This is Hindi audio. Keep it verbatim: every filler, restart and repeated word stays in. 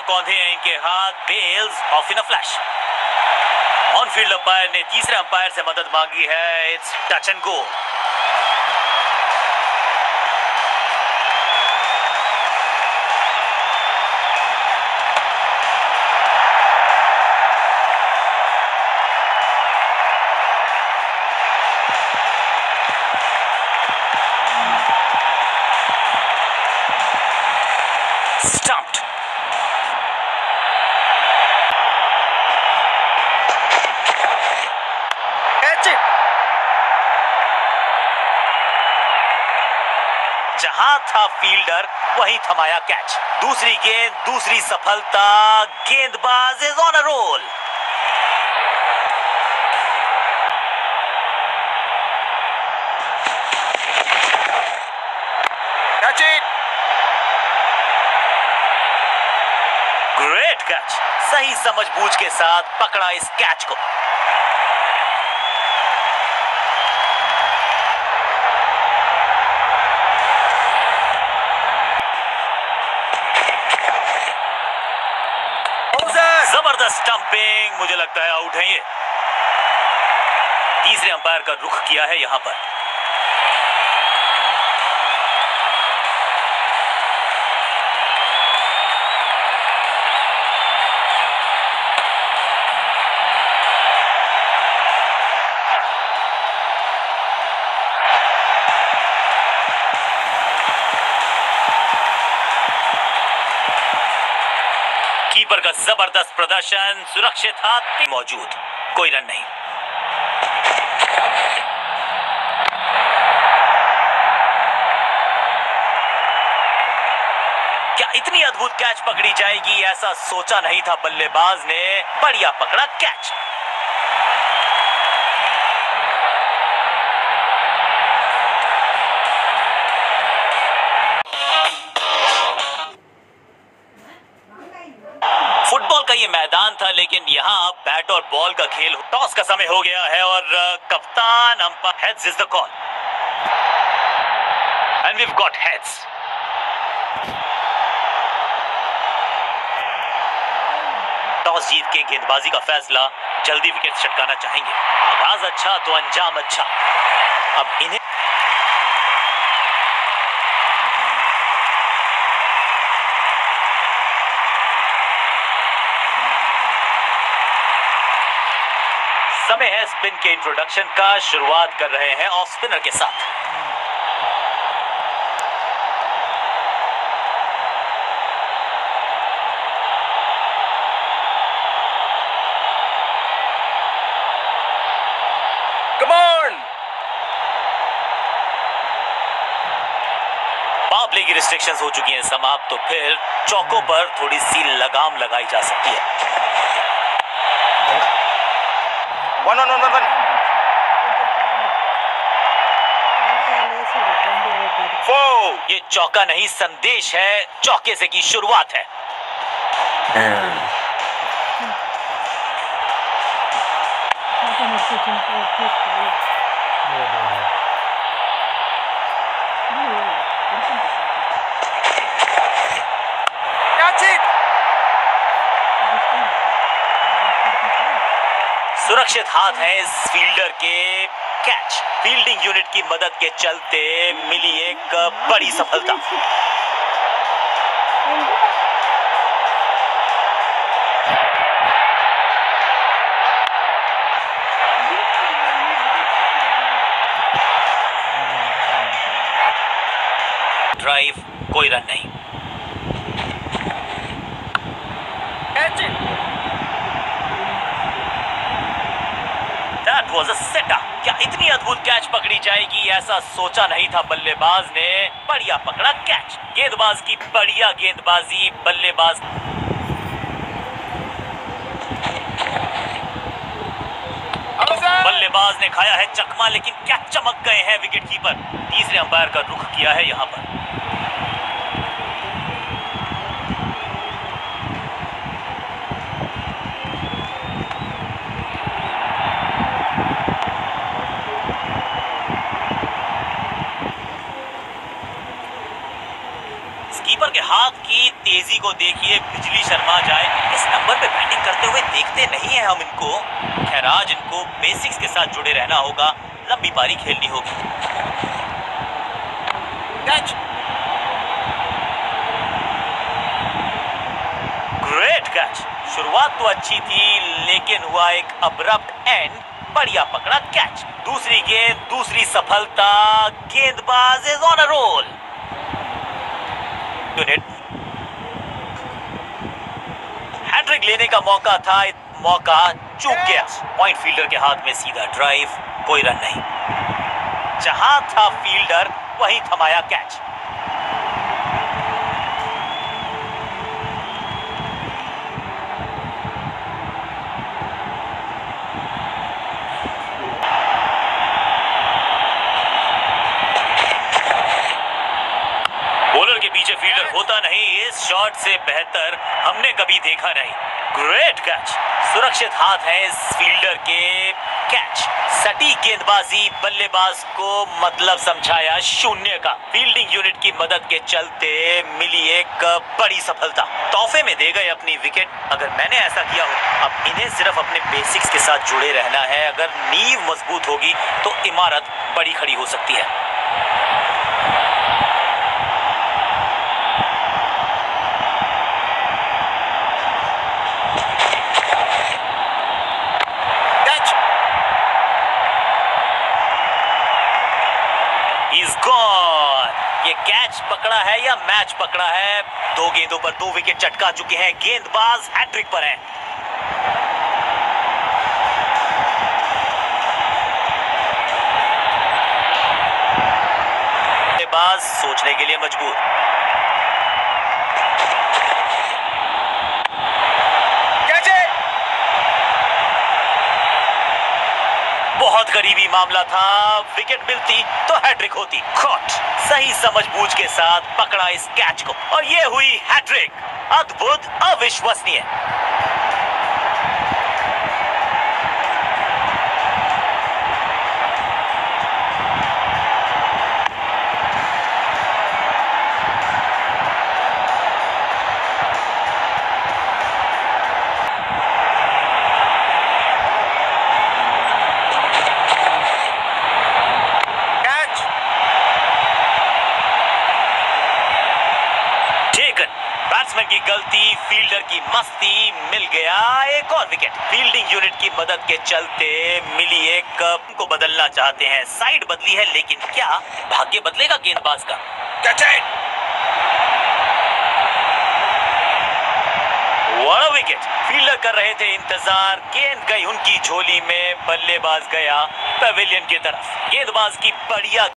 कौंधे हैं इनके हाथ, bails off in a flash. On field umpire ने तीसरे अंपायर से मदद मांगी है। It's touch and go. Stumped. Catch it. जहां था फील्डर वहीं थमाया कैच। दूसरी गेंद, दूसरी सफलता। गेंदबाज is on a roll. Catch it. Great catch. सही समझबूझ के साथ पकड़ा इस कैच को। जबरदस्त स्टंपिंग। मुझे लगता है आउट है ये। तीसरे अंपायर का रुख किया है यहां पर। कीपर का जबरदस्त प्रदर्शन। सुरक्षित हाथ मौजूद, कोई रन नहीं। क्या इतनी अद्भुत कैच पकड़ी जाएगी, ऐसा सोचा नहीं था बल्लेबाज ने। बढ़िया पकड़ा कैच। फुटबॉल का ये मैदान था, लेकिन यहाँ बैट और बॉल का खेल। टॉस का समय हो गया है और कप्तान umpire heads is the call and we have got heads. Toss जीत के गेंदबाजी का फैसला, जल्दी विकेट छटकाना चाहेंगे। आगाज अच्छा तो अंजाम अच्छा। अब इन्हें समय है स्पिन के इंट्रोडक्शन का। शुरुआत कर रहे हैं ऑफ स्पिनर के साथ। Come on. पावर प्ले की रिस्ट्रिक्शंस हो चुकी हैं समाप्त, तो फिर चौकों पर थोड़ी सी लगाम लगाई जा सकती है। One one one one one वो ये चौका नहीं, संदेश है। चौके से की शुरुआत है। सुरक्षित हाथ हैं इस फील्डर के। कैच। फील्डिंग यूनिट की मदद के चलते मिली एक बड़ी सफलता। ड्राइव, कोई रन नहीं। That was a setup. क्या इतनी अद्भुत कैच पकड़ी जाएगी, ऐसा सोचा नहीं था बल्लेबाज ने। बढ़िया पकड़ा कैच। गेंदबाज की बढ़िया गेंदबाजी। बल्लेबाज बल्लेबाज ने खाया है चकमा, लेकिन क्या चमक गए हैं विकेट कीपर। तीसरे अंपायर का रुख किया है यहां पर। कीपर के हाथ की तेजी को देखिए, बिजली शर्मा जाए। इस नंबर पे बैटिंग करते हुए देखते नहीं है हम इनको। खैर आज इनको बेसिक्स के साथ जुड़े रहना होगा, लंबी पारी खेलनी होगी। Catch, great catch. शुरुआत तो अच्छी थी लेकिन हुआ एक अब्रप्ट एंड। बढ़िया पकड़ा कैच। दूसरी गेंद, दूसरी सफलता। गेंदबाज is on a roll. Hat trick लेने का मौका था, मौका चूक गया। पॉइंट फील्डर के हाथ में सीधा ड्राइव, कोई रन नहीं। जहां था फील्डर वहीं थमाया कैच। बॉलर के पीछे फील्डर होता नहीं, इस शॉट से बेहतर हमने कभी देखा नहीं। Great catch. सुरक्षित हाथ है इस फील्डर के। कैच, सटीक गेंदबाजी, बल्लेबाज को मतलब समझाया शून्य का। फील्डिंग यूनिट की मदद के चलते मिली एक बड़ी सफलता। तोहफे में दे गए अपनी विकेट। अगर मैंने ऐसा किया हो, अब इन्हें सिर्फ अपने बेसिक्स के साथ जुड़े रहना है। अगर नींव मजबूत होगी तो इमारत बड़ी खड़ी हो सकती है। गॉन। ये कैच पकड़ा है या मैच पकड़ा है? दो गेंदों पर दो विकेट चटका चुके हैं। गेंदबाज हैट्रिक पर है। गेंदबाज सोचने के लिए मजबूर। बहुत करीबी मामला था, विकेट मिलती तो हैट्रिक होती। कॉट, सही समझबूझ के साथ पकड़ा इस कैच को और ये हुई हैट्रिक। अद्भुत, अविश्वसनीय। बैट्समैन की गलती, फील्डर की मस्ती, मिल गया एक और विकेट। फील्डिंग यूनिट की मदद के चलते मिली एक। को बदलना चाहते हैं, साइड बदली है लेकिन क्या भाग्य बदलेगा गेंदबाज का? बड़ा विकेट। फील्डर कर रहे थे इंतजार, गेंद गई उनकी झोली में, बल्लेबाज गया पवेलियन की तरफ। गेंदबाज की बढ़िया